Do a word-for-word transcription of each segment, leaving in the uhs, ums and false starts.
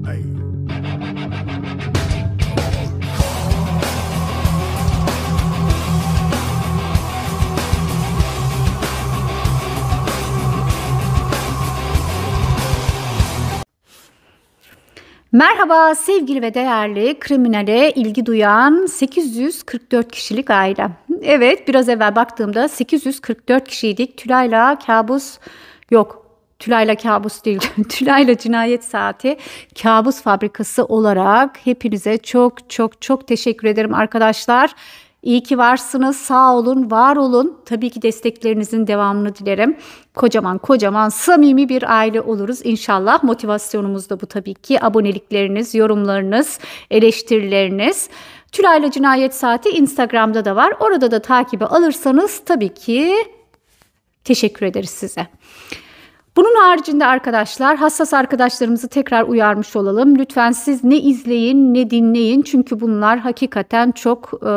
Merhaba sevgili ve değerli kriminale ilgi duyan sekiz yüz kırk dört kişilik aile. Evet, biraz evvel baktığımda sekiz yüz kırk dört kişiydik. Tülay'la kabus yok. Tülay'la kabus değil. Tülay'la cinayet saati kabus fabrikası olarak hepinize çok çok çok teşekkür ederim arkadaşlar. İyi ki varsınız, sağ olun, var olun. Tabii ki desteklerinizin devamını dilerim. Kocaman kocaman samimi bir aile oluruz inşallah. Motivasyonumuz da bu tabii ki. Abonelikleriniz, yorumlarınız, eleştirileriniz. Tülay'la Cinayet Saati Instagram'da da var. Orada da takibi alırsanız tabii ki teşekkür ederiz size. Bunun haricinde arkadaşlar, hassas arkadaşlarımızı tekrar uyarmış olalım. Lütfen siz ne izleyin ne dinleyin. Çünkü bunlar hakikaten çok e,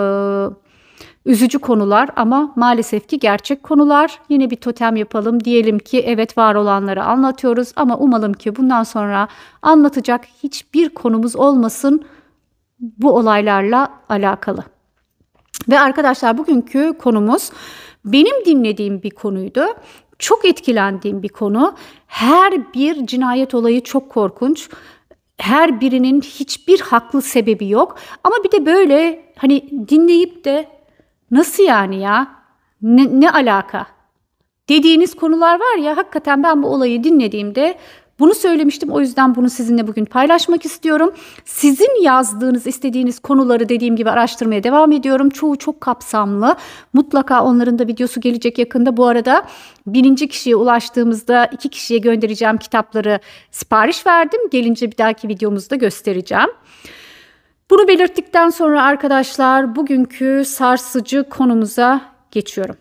üzücü konular ama maalesef ki gerçek konular. Yine bir totem yapalım. Diyelim ki evet, var olanları anlatıyoruz ama umalım ki bundan sonra anlatacak hiçbir konumuz olmasın bu olaylarla alakalı. Ve arkadaşlar, bugünkü konumuz benim dinlediğim bir konuydu. Çok etkilendiğim bir konu. Her bir cinayet olayı çok korkunç. Her birinin hiçbir haklı sebebi yok. Ama bir de böyle hani dinleyip de nasıl yani ya? Ne, ne alaka? Dediğiniz konular var ya, hakikaten ben bu olayı dinlediğimde bunu söylemiştim. O yüzden bunu sizinle bugün paylaşmak istiyorum. Sizin yazdığınız, istediğiniz konuları dediğim gibi araştırmaya devam ediyorum. Çoğu çok kapsamlı. Mutlaka onların da videosu gelecek yakında. Bu arada birinci kişiye ulaştığımızda iki kişiye göndereceğim kitapları sipariş verdim. Gelince bir dahaki videomuzda göstereceğim. Bunu belirttikten sonra arkadaşlar, bugünkü sarsıcı konumuza geçiyorum.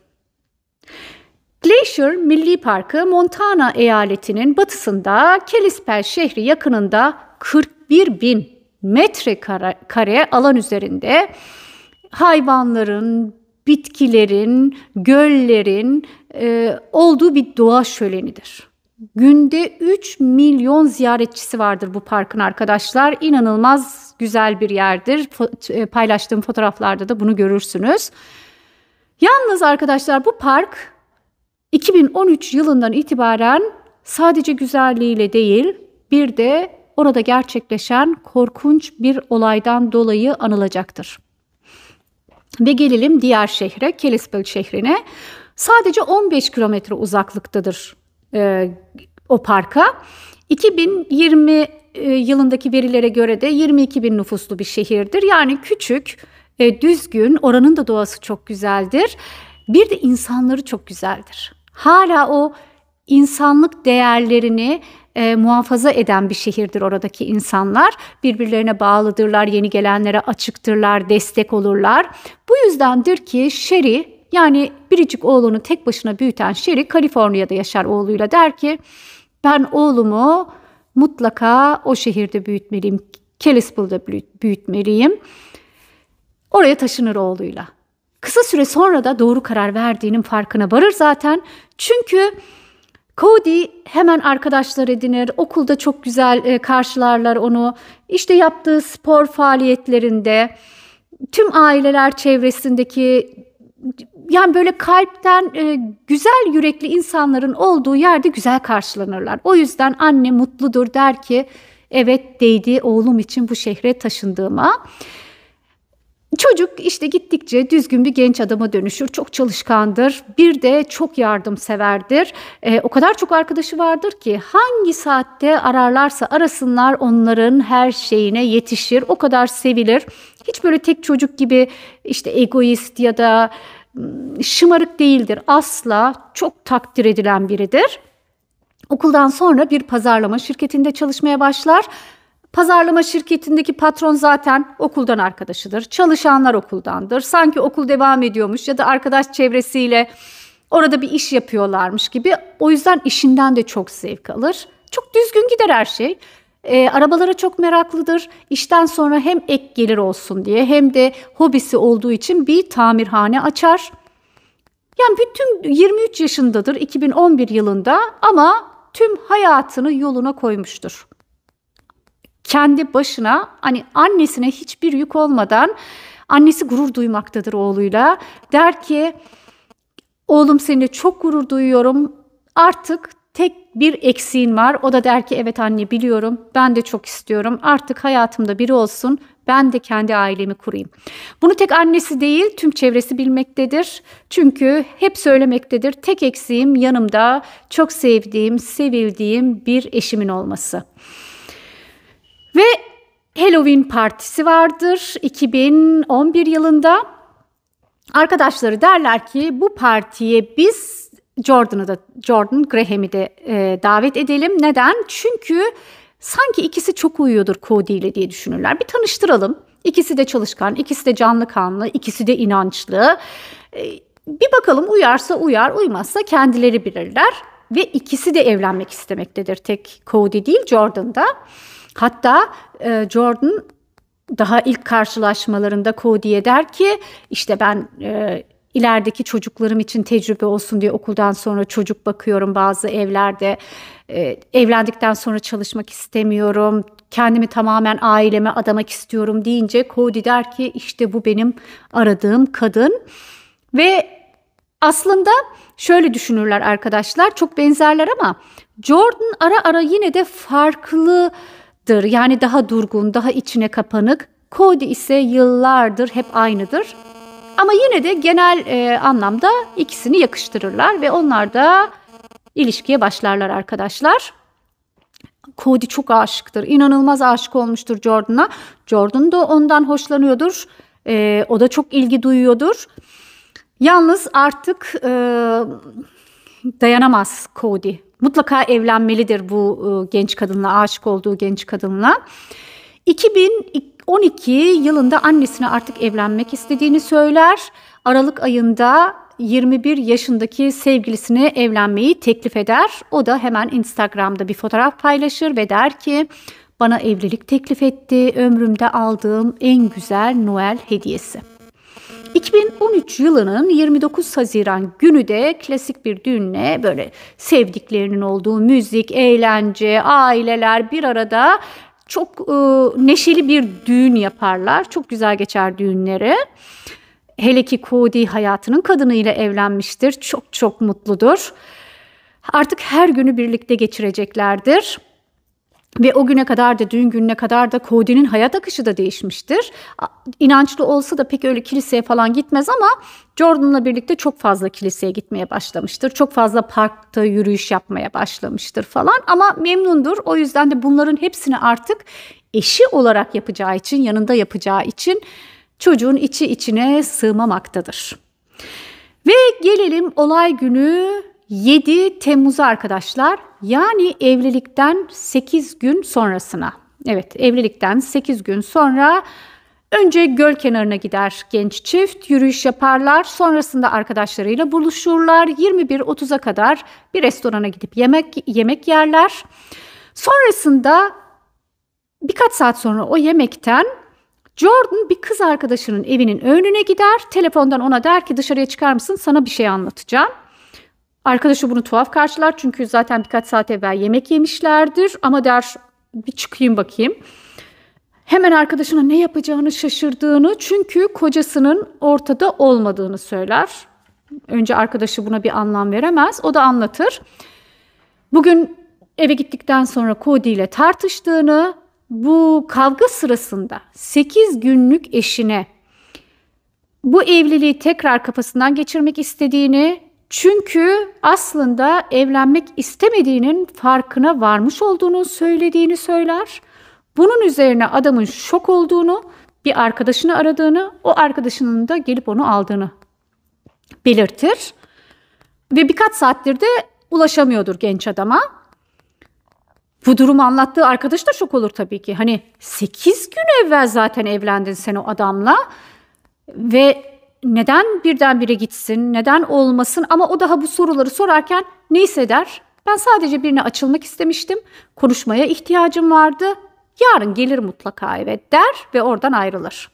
Glacier Milli Parkı, Montana eyaletinin batısında Kalispell şehri yakınında kırk bir bin metrekare alan üzerinde hayvanların, bitkilerin, göllerin e, olduğu bir doğa şölenidir. Günde üç milyon ziyaretçisi vardır bu parkın arkadaşlar. İnanılmaz güzel bir yerdir. Fo- paylaştığım fotoğraflarda da bunu görürsünüz. Yalnız arkadaşlar, bu park iki bin on üç yılından itibaren sadece güzelliğiyle değil, bir de orada gerçekleşen korkunç bir olaydan dolayı anılacaktır. Ve gelelim diğer şehre, Kalispell şehrine. Sadece on beş kilometre uzaklıktadır e, o parka. iki bin yirmi e, yılındaki verilere göre de yirmi iki bin nüfuslu bir şehirdir. Yani küçük, e, düzgün, oranın da doğası çok güzeldir. Bir de insanları çok güzeldir. Hala o insanlık değerlerini e, muhafaza eden bir şehirdir oradaki insanlar. Birbirlerine bağlıdırlar, yeni gelenlere açıktırlar, destek olurlar. Bu yüzdendir ki Sherry, yani biricik oğlunu tek başına büyüten Sherry, Kaliforniya'da yaşar oğluyla, der ki ben oğlumu mutlaka o şehirde büyütmeliyim, Kalispell'da büyütmeliyim. Oraya taşınır oğluyla. Kısa süre sonra da doğru karar verdiğinin farkına varır zaten. Çünkü Cody hemen arkadaşlar edinir. Okulda çok güzel karşılarlar onu. İşte yaptığı spor faaliyetlerinde tüm aileler çevresindeki, yani böyle kalpten güzel yürekli insanların olduğu yerde güzel karşılanırlar. O yüzden anne mutludur, der ki evet, değdi oğlum için bu şehre taşındığıma. Çocuk işte gittikçe düzgün bir genç adama dönüşür. Çok çalışkandır. Bir de çok yardımseverdir. E, o kadar çok arkadaşı vardır ki hangi saatte ararlarsa arasınlar onların her şeyine yetişir. O kadar sevilir. Hiç böyle tek çocuk gibi işte egoist ya da şımarık değildir. Asla, çok takdir edilen biridir. Okuldan sonra bir pazarlama şirketinde çalışmaya başlar. Pazarlama şirketindeki patron zaten okuldan arkadaşıdır. Çalışanlar okuldandır. Sanki okul devam ediyormuş ya da arkadaş çevresiyle orada bir iş yapıyorlarmış gibi. O yüzden işinden de çok zevk alır. Çok düzgün gider her şey. E, arabalara çok meraklıdır. İşten sonra hem ek gelir olsun diye hem de hobisi olduğu için bir tamirhane açar. Yani bütün yirmi üç yaşındadır iki bin on bir yılında ama tüm hayatını yoluna koymuştur. kendi başına, hani annesine hiçbir yük olmadan, annesi gurur duymaktadır oğluyla. Der ki oğlum seninle çok gurur duyuyorum, artık tek bir eksiğin var. O da der ki evet anne biliyorum, ben de çok istiyorum, artık hayatımda biri olsun, ben de kendi ailemi kurayım. Bunu tek annesi değil tüm çevresi bilmektedir. Çünkü hep söylemektedir, tek eksiğim yanımda çok sevdiğim, sevildiğim bir eşimin olması. Ve Halloween partisi vardır iki bin on bir yılında. Arkadaşları derler ki bu partiye biz Jordan'ı da Jordan Graham'i de e, davet edelim. Neden? Çünkü sanki ikisi çok uyuyordur Cody ile diye düşünürler. Bir tanıştıralım. İkisi de çalışkan, ikisi de canlı kanlı, ikisi de inançlı. E, bir bakalım, uyarsa uyar, uymazsa kendileri bilirler. Ve ikisi de evlenmek istemektedir. Tek Cody değil, Jordan da. Hatta e, Jordan daha ilk karşılaşmalarında Cody'ye der ki işte ben e, ilerideki çocuklarım için tecrübe olsun diye okuldan sonra çocuk bakıyorum bazı evlerde. E, evlendikten sonra çalışmak istemiyorum. Kendimi tamamen aileme adamak istiyorum deyince Cody der ki işte bu benim aradığım kadın. Ve aslında şöyle düşünürler arkadaşlar, çok benzerler ama Jordan ara ara yine de farklıdır. Yani daha durgun, daha içine kapanık. Cody ise yıllardır hep aynıdır. Ama yine de genel e, anlamda ikisini yakıştırırlar ve onlar da ilişkiye başlarlar arkadaşlar. Cody çok aşıktır. İnanılmaz aşık olmuştur Jordan'a. Jordan da ondan hoşlanıyordur. E, o da çok ilgi duyuyordur. Yalnız artık e, dayanamaz Cody. Mutlaka evlenmelidir bu e, genç kadınla, aşık olduğu genç kadınla. iki bin on iki yılında annesine artık evlenmek istediğini söyler. Aralık ayında yirmi bir yaşındaki sevgilisine evlenmeyi teklif eder. O da hemen Instagram'da bir fotoğraf paylaşır ve der ki bana evlilik teklif etti, ömrümde aldığım en güzel Noel hediyesi. iki bin on üç yılının yirmi dokuz Haziran günü de klasik bir düğünle böyle sevdiklerinin olduğu müzik, eğlence, aileler bir arada çok e, neşeli bir düğün yaparlar. Çok güzel geçer düğünleri. Hele ki Cody hayatının kadınıyla evlenmiştir. Çok çok mutludur. Artık her günü birlikte geçireceklerdir. Ve o güne kadar da, düğün gününe kadar da Cody'nin hayat akışı da değişmiştir. İnançlı olsa da pek öyle kiliseye falan gitmez ama Jordan'la birlikte çok fazla kiliseye gitmeye başlamıştır. Çok fazla parkta yürüyüş yapmaya başlamıştır falan ama memnundur. O yüzden de bunların hepsini artık eşi olarak yapacağı için, yanında yapacağı için çocuğun içi içine sığmamaktadır. Ve gelelim olay günü yedi Temmuz'a arkadaşlar. Yani evlilikten sekiz gün sonrasına. Evet, evlilikten sekiz gün sonra önce göl kenarına gider genç çift, yürüyüş yaparlar. Sonrasında arkadaşlarıyla buluşurlar. yirmi bir otuza kadar bir restorana gidip yemek yemek yerler. Sonrasında birkaç saat sonra o yemekten Jordan bir kız arkadaşının evinin önüne gider. Telefondan ona der ki dışarıya çıkar mısın, sana bir şey anlatacağım. Arkadaşı bunu tuhaf karşılar çünkü zaten birkaç saat evvel yemek yemişlerdir ama der bir çıkayım bakayım. Hemen arkadaşına ne yapacağını şaşırdığını, çünkü kocasının ortada olmadığını söyler. Önce arkadaşı buna bir anlam veremez, o da anlatır. Bugün eve gittikten sonra Cody ile tartıştığını, bu kavga sırasında sekiz günlük eşine bu evliliği tekrar kafasından geçirmek istediğini, çünkü aslında evlenmek istemediğinin farkına varmış olduğunu söylediğini söyler. Bunun üzerine adamın şok olduğunu, bir arkadaşını aradığını, o arkadaşının da gelip onu aldığını belirtir. Ve birkaç saattir de ulaşamıyordur genç adama. Bu durumu anlattığı arkadaş da şok olur tabii ki. Hani sekiz gün evvel zaten evlendin sen o adamla ve neden birdenbire gitsin, neden olmasın? Ama o daha bu soruları sorarken ne hisseder? Ben sadece birine açılmak istemiştim, konuşmaya ihtiyacım vardı, yarın gelir mutlaka eve der ve oradan ayrılır.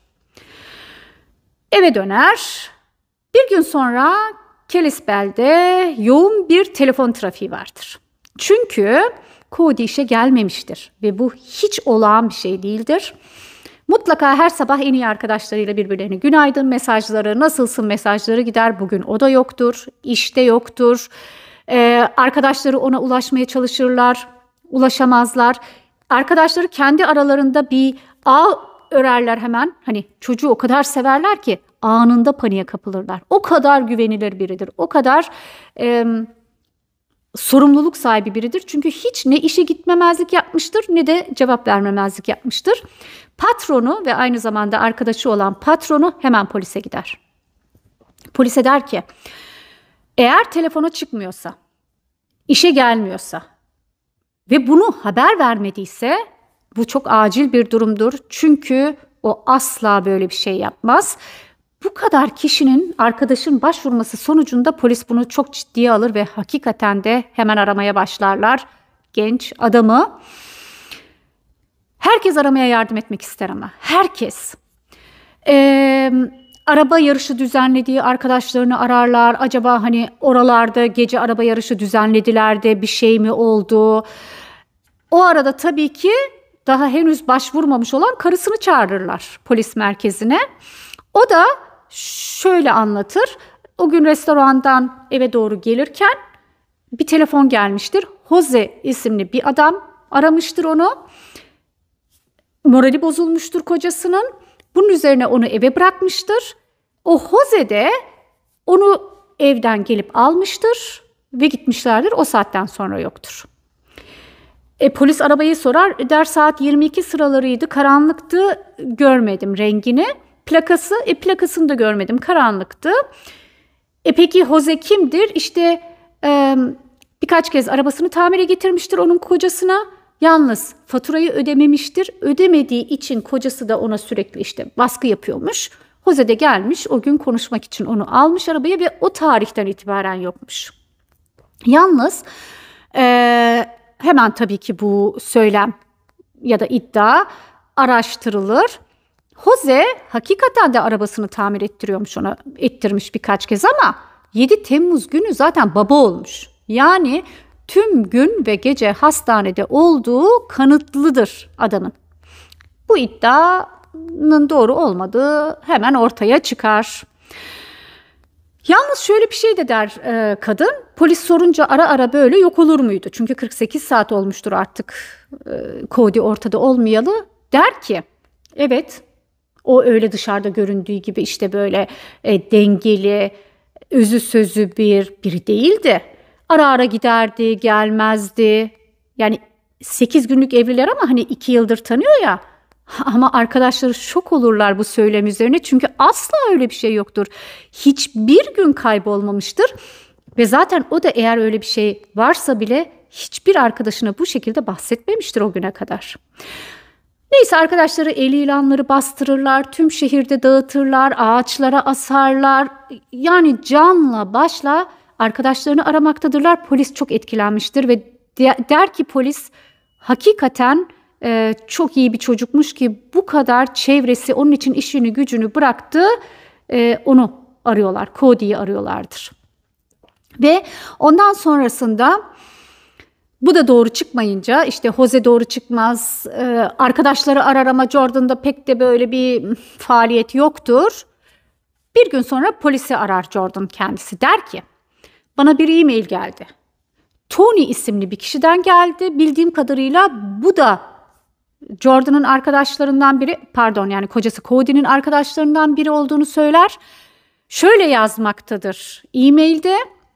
Eve döner. Bir gün sonra Kalispell'de yoğun bir telefon trafiği vardır. Çünkü Cody işe gelmemiştir ve bu hiç olağan bir şey değildir. Mutlaka her sabah en iyi arkadaşlarıyla birbirlerine günaydın mesajları, nasılsın mesajları gider. Bugün o da yoktur, işte yoktur. Ee, arkadaşları ona ulaşmaya çalışırlar, ulaşamazlar. Arkadaşları kendi aralarında bir ağ örerler hemen. Hani çocuğu o kadar severler ki anında paniğe kapılırlar. O kadar güvenilir biridir, o kadar e, sorumluluk sahibi biridir. Çünkü hiç ne işe gitmemezlik yapmıştır ne de cevap vermemezlik yapmıştır. Patronu ve aynı zamanda arkadaşı olan patronu hemen polise gider. Polise der ki eğer telefona çıkmıyorsa, işe gelmiyorsa ve bunu haber vermediyse bu çok acil bir durumdur. Çünkü o asla böyle bir şey yapmaz. Bu kadar kişinin, arkadaşın başvurması sonucunda polis bunu çok ciddiye alır ve hakikaten de hemen aramaya başlarlar genç adamı. Herkes aramaya yardım etmek ister ama. Herkes. Ee, araba yarışı düzenlediği arkadaşlarını ararlar. Acaba hani oralarda gece araba yarışı düzenlediler de bir şey mi oldu? O arada tabii ki daha henüz başvurmamış olan karısını çağırırlar polis merkezine. O da şöyle anlatır. O gün restorandan eve doğru gelirken bir telefon gelmiştir. Jose isimli bir adam aramıştır onu. Morali bozulmuştur kocasının. Bunun üzerine onu eve bırakmıştır. O Jose de onu evden gelip almıştır ve gitmişlerdir. O saatten sonra yoktur. E, polis arabayı sorar. Der saat yirmi iki sıralarıydı. Karanlıktı. Görmedim rengini. Plakası, e, plakasını da görmedim. Karanlıktı. E peki Jose kimdir? İşte e, birkaç kez arabasını tamire getirmiştir onun kocasına. Yalnız faturayı ödememiştir. Ödemediği için kocası da ona sürekli işte baskı yapıyormuş. Jose de gelmiş o gün konuşmak için onu almış arabaya ve o tarihten itibaren yokmuş. Yalnız e, hemen tabii ki bu söylem ya da iddia araştırılır. Jose hakikaten de arabasını tamir ettiriyormuş ona, ettirmiş birkaç kez ama yedi Temmuz günü zaten baba olmuş. Yani tüm gün ve gece hastanede olduğu kanıtlıdır adamın. Bu iddianın doğru olmadığı hemen ortaya çıkar. Yalnız şöyle bir şey de der e, kadın. Polis sorunca ara ara böyle yok olur muydu? Çünkü kırk sekiz saat olmuştur artık e, Cody ortada olmayalı. Der ki evet o öyle dışarıda göründüğü gibi işte böyle e, dengeli, özü sözü bir biri değildi. Ara ara giderdi, gelmezdi. Yani sekiz günlük evliler ama hani iki yıldır tanıyor ya. Ama arkadaşları şok olurlar bu söylem üzerine. Çünkü asla öyle bir şey yoktur. Hiçbir gün kaybolmamıştır. Ve zaten o da eğer öyle bir şey varsa bile hiçbir arkadaşına bu şekilde bahsetmemiştir o güne kadar. Neyse arkadaşları el ilanları bastırırlar, tüm şehirde dağıtırlar, ağaçlara asarlar. Yani canla başla arkadaşlarını aramaktadırlar. Polis çok etkilenmiştir ve der ki polis hakikaten e, çok iyi bir çocukmuş ki bu kadar çevresi onun için işini gücünü bıraktı. E, onu arıyorlar, Cody'yi arıyorlardır. Ve ondan sonrasında bu da doğru çıkmayınca işte Jose doğru çıkmaz, e, arkadaşları arar ama Jordan'da pek de böyle bir faaliyet yoktur. Bir gün sonra polisi arar Jordan kendisi. Der ki bana bir e-mail geldi. Tony isimli bir kişiden geldi. Bildiğim kadarıyla bu da Jordan'ın arkadaşlarından biri, pardon yani kocası Cody'nin arkadaşlarından biri olduğunu söyler. Şöyle yazmaktadır e-mailde.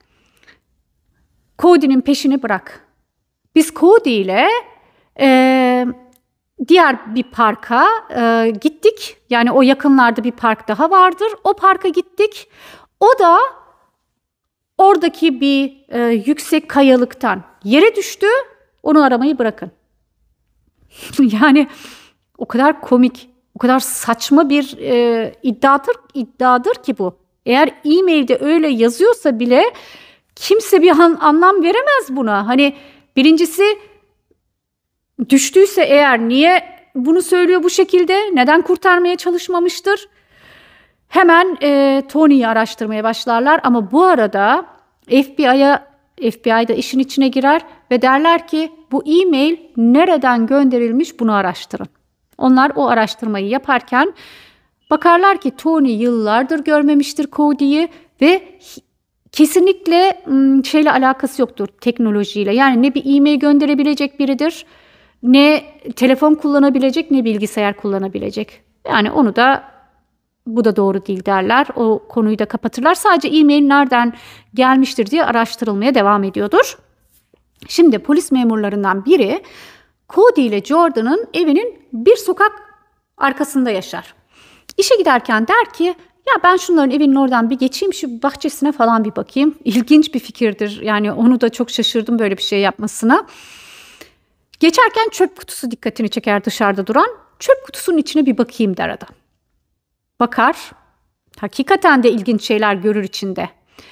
Cody'nin peşini bırak. Biz Cody ile e, diğer bir parka e, gittik. Yani o yakınlarda bir park daha vardır. O parka gittik. O da oradaki bir e, yüksek kayalıktan yere düştü. Onu aramayı bırakın. Yani o kadar komik, o kadar saçma bir e, iddiadır, iddiadır ki bu. Eğer e-mailde öyle yazıyorsa bile kimse bir an, anlam veremez buna. Hani birincisi düştüyse eğer niye bunu söylüyor bu şekilde? Neden kurtarmaya çalışmamıştır? Hemen e, Tony'yi araştırmaya başlarlar ama bu arada F B I'ya F B I da işin içine girer ve derler ki bu e-mail nereden gönderilmiş, bunu araştırın. Onlar o araştırmayı yaparken bakarlar ki Tony yıllardır görmemiştir Cody'yi ve kesinlikle şeyle alakası yoktur, teknolojiyle. Yani ne bir e-mail gönderebilecek biridir, ne telefon kullanabilecek, ne bilgisayar kullanabilecek. Yani onu da, bu da doğru değil derler. O konuyu da kapatırlar. Sadece e-mail nereden gelmiştir diye araştırılmaya devam ediyordur. Şimdi polis memurlarından biri Cody ile Jordan'ın evinin bir sokak arkasında yaşar. İşe giderken der ki ya ben şunların evinin oradan bir geçeyim, şu bahçesine falan bir bakayım. İlginç bir fikirdir. Yani onu da çok şaşırdım böyle bir şey yapmasına. Geçerken çöp kutusu dikkatini çeker, dışarıda duran. Çöp kutusunun içine bir bakayım der adam. Bakar. Hakikaten de ilginç şeyler görür içinde.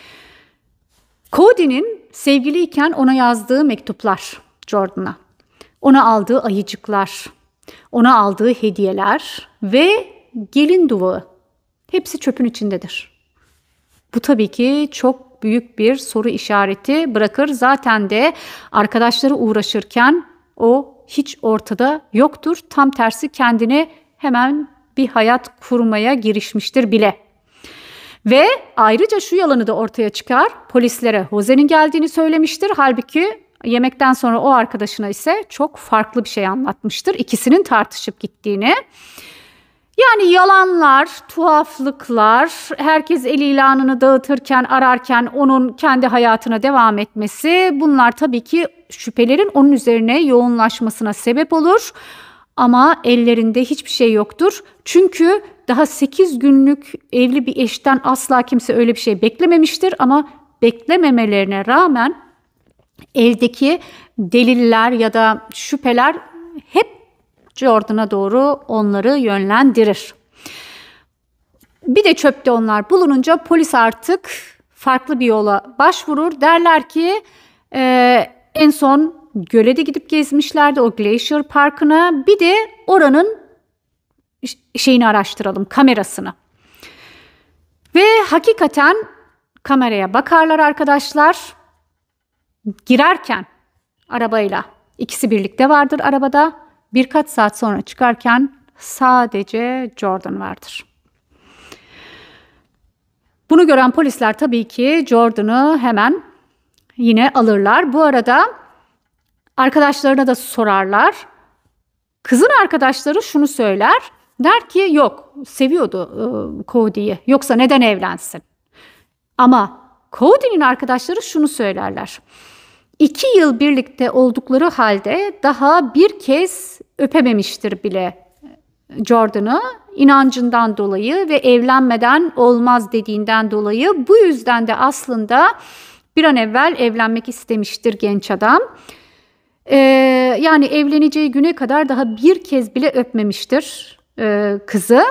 Cody'nin sevgiliyken ona yazdığı mektuplar Jordan'a. Ona aldığı ayıcıklar. Ona aldığı hediyeler ve gelin duvağı. Hepsi çöpün içindedir. Bu tabii ki çok büyük bir soru işareti bırakır. Zaten de arkadaşları uğraşırken o hiç ortada yoktur. Tam tersi kendine hemen bir hayat kurmaya girişmiştir bile. Ve ayrıca şu yalanı da ortaya çıkar. Polislere Jose'nin geldiğini söylemiştir. Halbuki yemekten sonra o arkadaşına ise çok farklı bir şey anlatmıştır. İkisinin tartışıp gittiğini. Yani yalanlar, tuhaflıklar, herkes el ilanını dağıtırken, ararken onun kendi hayatına devam etmesi, bunlar tabii ki şüphelerin onun üzerine yoğunlaşmasına sebep olur. Ama ellerinde hiçbir şey yoktur. Çünkü daha sekiz günlük evli bir eşten asla kimse öyle bir şey beklememiştir. Ama beklememelerine rağmen eldeki deliller ya da şüpheler hep Jordan'a doğru onları yönlendirir. Bir de çöpte onlar bulununca polis artık farklı bir yola başvurur. Derler ki e, en son göle de gidip gezmişlerdi, o Glacier Parkı'na. Bir de oranın şeyini araştıralım, kamerasını. Ve hakikaten kameraya bakarlar arkadaşlar. Girerken arabayla ikisi birlikte vardır arabada. Birkaç saat sonra çıkarken sadece Jordan vardır. Bunu gören polisler tabii ki Jordan'ı hemen yine alırlar. Bu arada arkadaşlarına da sorarlar. Kızın arkadaşları şunu söyler. Der ki yok, seviyordu e, Cody'yi. Yoksa neden evlensin? Ama Cody'nin arkadaşları şunu söylerler. İki yıl birlikte oldukları halde daha bir kez öpememiştir bile Jordan'ı. İnancından dolayı ve evlenmeden olmaz dediğinden dolayı. Bu yüzden de aslında bir an evvel evlenmek istemiştir genç adam. Ee, yani evleneceği güne kadar daha bir kez bile öpmemiştir e, kızı.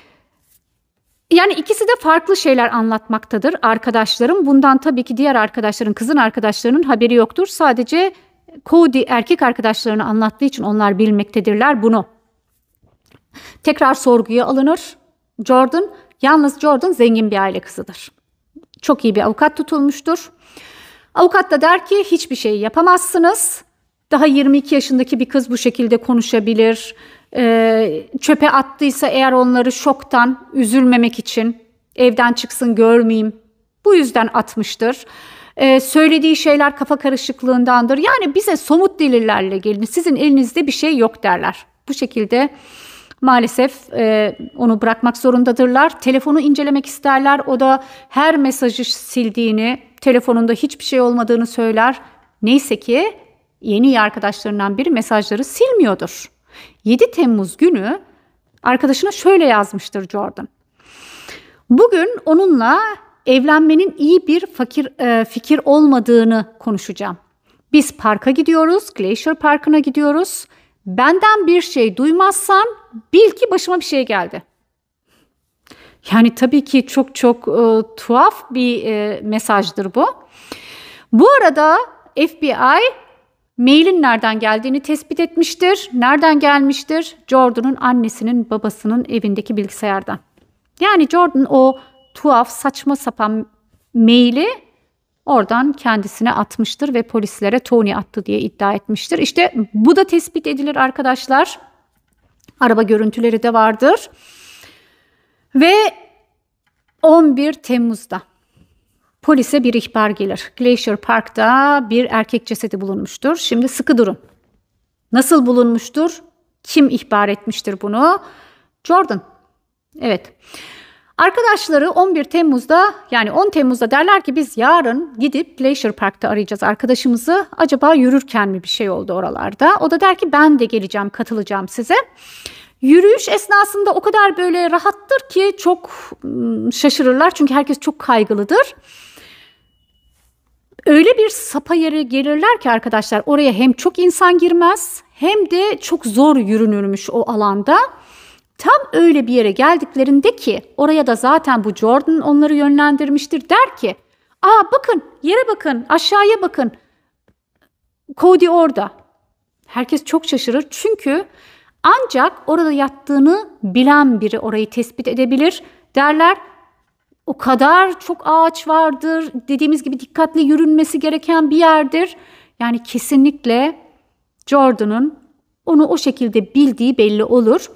Yani ikisi de farklı şeyler anlatmaktadır arkadaşlarım. Bundan tabii ki diğer arkadaşların, kızın arkadaşlarının haberi yoktur. Sadece Cody erkek arkadaşlarını anlattığı için onlar bilmektedirler bunu. Tekrar sorguya alınır Jordan. Yalnız Jordan zengin bir aile kızıdır. Çok iyi bir avukat tutulmuştur. Avukat da der ki hiçbir şey yapamazsınız. Daha yirmi iki yaşındaki bir kız bu şekilde konuşabilir. Ee, çöpe attıysa eğer onları şoktan, üzülmemek için evden çıksın görmeyeyim, bu yüzden atmıştır. Ee, söylediği şeyler kafa karışıklığındandır. Yani bize somut delillerle gelin, sizin elinizde bir şey yok derler. Bu şekilde maalesef e, onu bırakmak zorundadırlar. Telefonu incelemek isterler. O da her mesajı sildiğini, telefonunda hiçbir şey olmadığını söyler. Neyse ki yeni iyi arkadaşlarından biri mesajları silmiyordur. yedi Temmuz günü arkadaşına şöyle yazmıştır Jordan. Bugün onunla evlenmenin iyi bir fakir, e, fikir olmadığını konuşacağım. Biz parka gidiyoruz, Glacier Parkı'na gidiyoruz. Benden bir şey duymazsan bil ki başıma bir şey geldi. Yani tabii ki çok çok e, tuhaf bir e, mesajdır bu. Bu arada F B I mailin nereden geldiğini tespit etmiştir. Nereden gelmiştir? Jordan'ın annesinin babasının evindeki bilgisayardan. Yani Jordan o tuhaf saçma sapan maili oradan kendisine atmıştır ve polislere Tony attı diye iddia etmiştir. İşte bu da tespit edilir arkadaşlar. Araba görüntüleri de vardır. Ve on bir Temmuz'da polise bir ihbar gelir. Glacier Park'ta bir erkek cesedi bulunmuştur. Şimdi sıkı durun. Nasıl bulunmuştur? Kim ihbar etmiştir bunu? Jordan. Evet. Arkadaşları on bir Temmuz'da, yani on Temmuz'da derler ki biz yarın gidip Glacier Park'ta arayacağız arkadaşımızı. Acaba yürürken mi bir şey oldu oralarda? O da der ki ben de geleceğim, katılacağım size. Yürüyüş esnasında o kadar böyle rahattır ki çok şaşırırlar. Çünkü herkes çok kaygılıdır. Öyle bir sapa yere gelirler ki arkadaşlar, oraya hem çok insan girmez hem de çok zor yürünürmüş o alanda. Tam öyle bir yere geldiklerinde ki oraya da zaten bu Jordan onları yönlendirmiştir, der ki aa bakın yere bakın, aşağıya bakın, Cody orada. Herkes çok şaşırır çünkü ancak orada yattığını bilen biri orayı tespit edebilir. Derler o kadar çok ağaç vardır, dediğimiz gibi dikkatli yürünmesi gereken bir yerdir. Yani kesinlikle Jordan'ın onu o şekilde bildiği belli olur.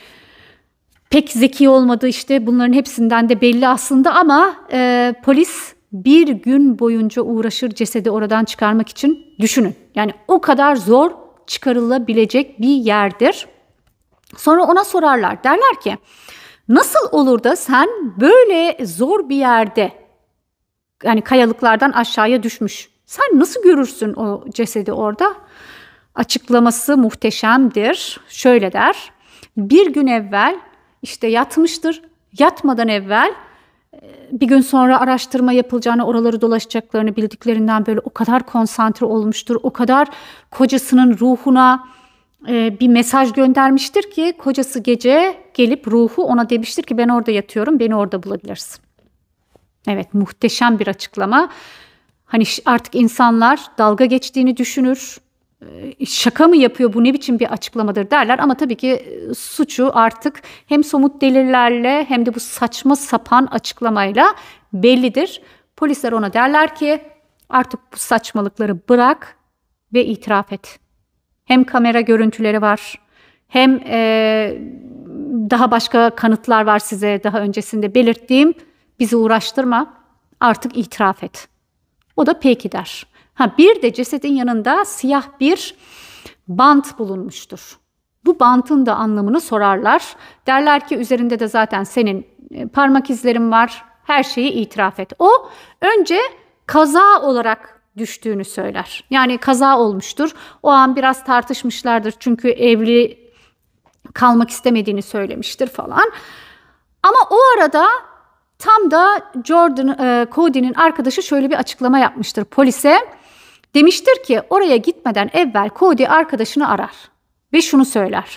Pek zeki olmadığı işte bunların hepsinden de belli aslında ama e, polis bir gün boyunca uğraşır cesedi oradan çıkarmak için, düşünün. Yani o kadar zor çıkarılabilecek bir yerdir. Sonra ona sorarlar, derler ki nasıl olur da sen böyle zor bir yerde, yani kayalıklardan aşağıya düşmüş, sen nasıl görürsün o cesedi orada? Açıklaması muhteşemdir. Şöyle der, bir gün evvel işte yatmıştır, yatmadan evvel bir gün sonra araştırma yapılacağını, oraları dolaşacaklarını bildiklerinden böyle o kadar konsantre olmuştur, o kadar kocasının ruhuna bir mesaj göndermiştir ki kocası gece gelip ruhu ona demiştir ki ben orada yatıyorum, beni orada bulabilirsin. Evet, muhteşem bir açıklama. Hani artık insanlar dalga geçtiğini düşünür. Şaka mı yapıyor, bu ne biçim bir açıklamadır derler ama tabii ki suçu artık hem somut delillerle hem de bu saçma sapan açıklamayla bellidir. Polisler ona derler ki artık bu saçmalıkları bırak ve itiraf et. Hem kamera görüntüleri var hem e, daha başka kanıtlar var size daha öncesinde belirttiğim, bizi uğraştırma, artık itiraf et. O da peki der. Ha, bir de cesedin yanında siyah bir bant bulunmuştur. Bu bantın da anlamını sorarlar. Derler ki üzerinde de zaten senin parmak izlerin var, her şeyi itiraf et. O önce kaza olarak düştüğünü söyler. Yani kaza olmuştur. O an biraz tartışmışlardır çünkü evli kalmak istemediğini söylemiştir falan. Ama o arada tam da Jordan, e, Cody'nin arkadaşı şöyle bir açıklama yapmıştır polise. Demiştir ki oraya gitmeden evvel Cody arkadaşını arar ve şunu söyler.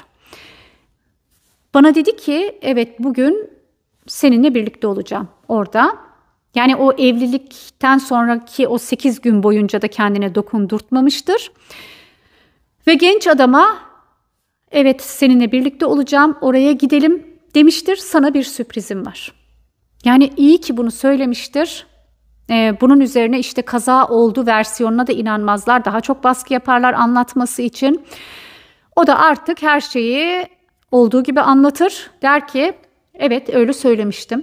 Bana dedi ki evet bugün seninle birlikte olacağım orada. Yani o evlilikten sonraki o sekiz gün boyunca da kendine dokundurtmamıştır. Ve genç adama evet seninle birlikte olacağım, oraya gidelim demiştir, sana bir sürprizim var. Yani iyi ki bunu söylemiştir. Ee, bunun üzerine işte kaza oldu versiyonuna da inanmazlar. Daha çok baskı yaparlar anlatması için. O da artık her şeyi olduğu gibi anlatır. Der ki evet öyle söylemiştim.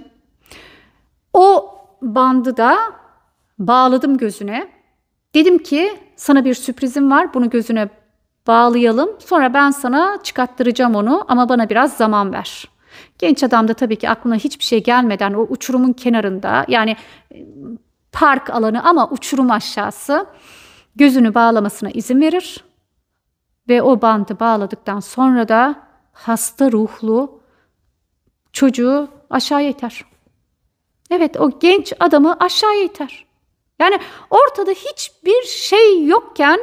O bandı da bağladım gözüne. Dedim ki sana bir sürprizim var, bunu gözüne bağlayalım. Sonra ben sana çıkarttıracağım onu ama bana biraz zaman ver. Genç adam da tabii ki aklına hiçbir şey gelmeden o uçurumun kenarında, yani park alanı ama uçurum aşağısı, gözünü bağlamasına izin verir. Ve o bandı bağladıktan sonra da hasta ruhlu çocuğu aşağıya iter. Evet, o genç adamı aşağıya iter. Yani ortada hiçbir şey yokken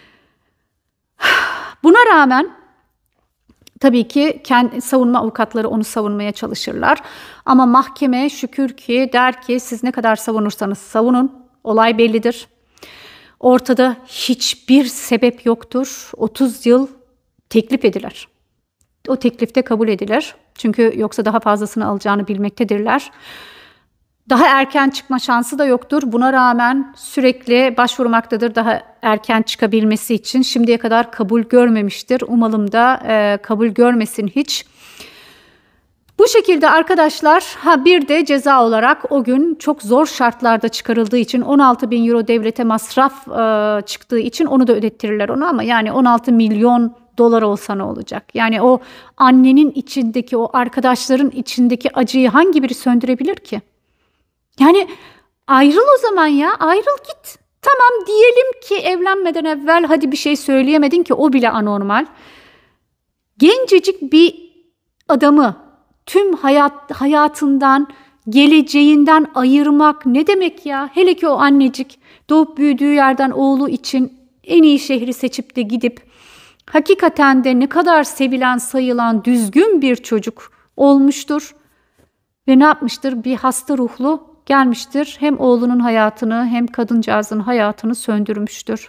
buna rağmen tabii ki kendi savunma avukatları onu savunmaya çalışırlar. Ama mahkeme şükür ki der ki siz ne kadar savunursanız savunun, olay bellidir. Ortada hiçbir sebep yoktur. otuz yıl teklif edilir. O teklifte kabul edilir. Çünkü yoksa daha fazlasını alacağını bilmektedirler. Daha erken çıkma şansı da yoktur. Buna rağmen sürekli başvurmaktadır daha erken çıkabilmesi için. Şimdiye kadar kabul görmemiştir. Umalım da e, kabul görmesin hiç. Bu şekilde arkadaşlar, ha bir de ceza olarak o gün çok zor şartlarda çıkarıldığı için on altı bin euro devlete masraf e, çıktığı için onu da ödettirirler ona, ama yani on altı milyon dolar olsa ne olacak? Yani o annenin içindeki, o arkadaşların içindeki acıyı hangi biri söndürebilir ki? Yani ayrıl o zaman ya, ayrıl git. Tamam, diyelim ki evlenmeden evvel hadi bir şey söyleyemedin ki, o bile anormal. Gencecik bir adamı tüm hayat hayatından, geleceğinden ayırmak ne demek ya? Hele ki o annecik doğup büyüdüğü yerden oğlu için en iyi şehri seçip de gidip hakikaten de ne kadar sevilen, sayılan, düzgün bir çocuk olmuştur. Ve ne yapmıştır? Bir hasta ruhlu gelmiştir. Hem oğlunun hayatını hem kadıncağızın hayatını söndürmüştür.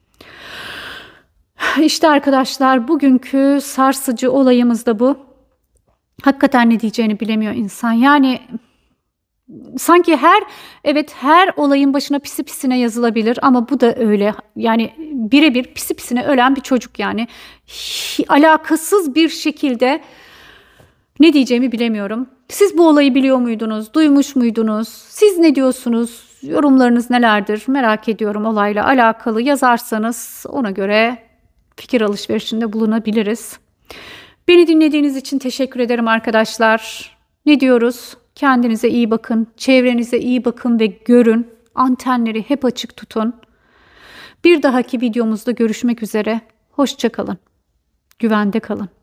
İşte arkadaşlar, bugünkü sarsıcı olayımız da bu. Hakikaten ne diyeceğini bilemiyor insan. Yani sanki her, evet her olayın başına pisi pisine yazılabilir ama bu da öyle. Yani birebir pisi pisine ölen bir çocuk yani. Hiç alakasız bir şekilde, ne diyeceğimi bilemiyorum. Siz bu olayı biliyor muydunuz? Duymuş muydunuz? Siz ne diyorsunuz? Yorumlarınız nelerdir? Merak ediyorum olayla alakalı. Yazarsanız ona göre fikir alışverişinde bulunabiliriz. Beni dinlediğiniz için teşekkür ederim arkadaşlar. Ne diyoruz? Kendinize iyi bakın, çevrenize iyi bakın ve görün. Antenleri hep açık tutun. Bir dahaki videomuzda görüşmek üzere. Hoşça kalın. Güvende kalın.